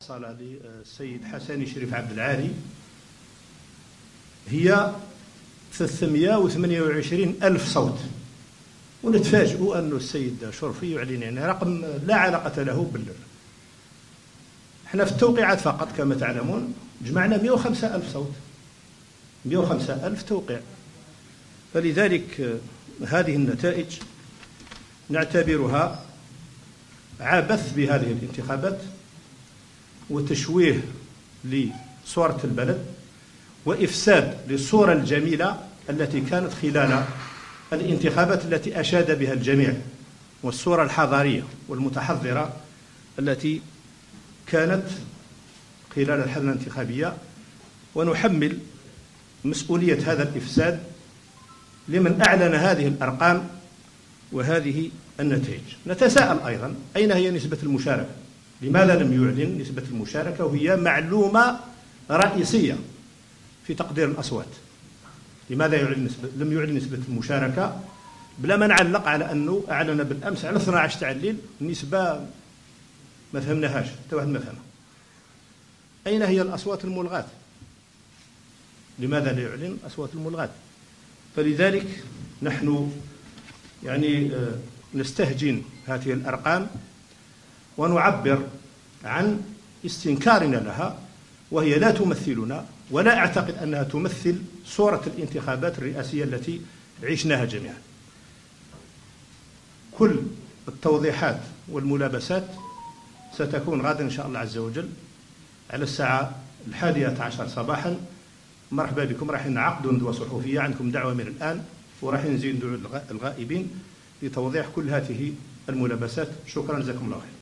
وصل للسيد حسن شريف عبد العالي هي 328 ألف صوت، ونتفاجئ أن السيد شرفي يعلن يعني رقم لا علاقة له احنا في التوقيعات فقط كما تعلمون جمعنا 105 ألف صوت، 105 ألف توقيع. فلذلك هذه النتائج نعتبرها عبث بهذه الانتخابات وتشويه لصورة البلد وإفساد للصورة الجميلة التي كانت خلال الانتخابات التي أشاد بها الجميع، والصورة الحضارية والمتحضرة التي كانت خلال الحملة الانتخابية. ونحمل مسؤولية هذا الإفساد لمن أعلن هذه الأرقام وهذه النتائج. نتساءل أيضا أين هي نسبة المشاركة؟ لماذا لم يعلن نسبة المشاركة وهي معلومة رئيسية في تقدير الأصوات؟ لماذا لم يعلن نسبة المشاركة بلا ما نعلق على أنه أعلن بالأمس على 12 تاع الليل النسبة ما فهمناهاش، حتى واحد ما فهمها. أين هي الأصوات الملغاة؟ لماذا لا يعلن أصوات الملغاة؟ فلذلك نحن يعني نستهجن هذه الأرقام ونعبر عن استنكارنا لها، وهي لا تمثلنا ولا أعتقد أنها تمثل صورة الانتخابات الرئاسية التي عشناها جميعا. كل التوضيحات والملابسات ستكون غدا إن شاء الله عز وجل على الساعة 11 صباحا. مرحبا بكم، راح نعقد ندوة صحفية، عندكم دعوة من الآن، وراح نزيد الغائبين لتوضيح كل هذه الملابسات. شكرا، جزاكم الله خير.